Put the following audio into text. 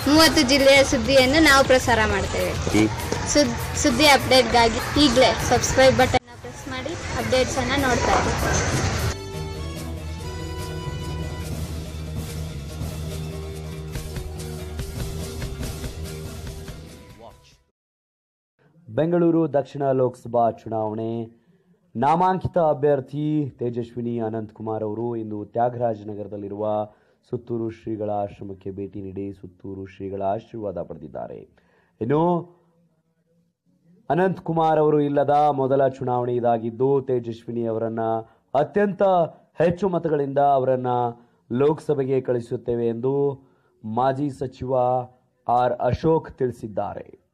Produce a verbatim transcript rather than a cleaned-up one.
ಮೂವತ್ತು ಜಿಲ್ಲೆಯ ಸುದ್ದಿಯನ್ನು ನಾವು ಪ್ರಸಾರ ಮಾಡ್ತೇವೆ. ಸುದ್ದಿ ಅಪ್ಡೇಟ್ಗಾಗಿ ಈಗಲೇ ಸಬ್ಸ್ಕ್ರೈಬ್ ಬಟನ್ ಪ್ರೆಸ್ ಮಾಡಿ ಅಪ್ಡೇಟ್ಸ್ ಅನ್ನ ನೋಡ್ತಾ ಇರಿ. ಬೆಂಗಳೂರು ದಕ್ಷಿಣ ಲೋಕಸಭಾ ಚುನಾವಣೆ ನಾಮಾಂಕಿತ ಅಭ್ಯರ್ಥಿ ತೇಜಸ್ವಿನಿ ಅನಂತಕುಮಾರ್ ಅವರು ಇಂದು ತ್ಯಾಗರಾಜನಗರದಲ್ಲಿರುವ ಸುತ್ತೂರು ಶ್ರೀಗಳ ಆಶ್ರಮಕ್ಕೆ ಭೇಟಿ ನೀಡಿ ಸುತ್ತೂರು ಶ್ರೀಗಳ ಆಶೀರ್ವಾದ ಪಡೆದಿದ್ದಾರೆ. ಇನ್ನು ಅನಂತಕುಮಾರ್ ಅವರು ಇಲ್ಲದ ಮೊದಲ ಚುನಾವಣೆ ಇದಾಗಿದ್ದು ತೇಜಸ್ವಿನಿ ಅವರನ್ನ ಅತ್ಯಂತ ಹೆಚ್ಚು ಮತಗಳಿಂದ ಅವರನ್ನ ಲೋಕಸಭೆಗೆ ಕಳಿಸುತ್ತೇವೆ ಎಂದು ಮಾಜಿ ಸಚಿವ ಆರ್ ಅಶೋಕ್ ತಿಳಿಸಿದ್ದಾರೆ.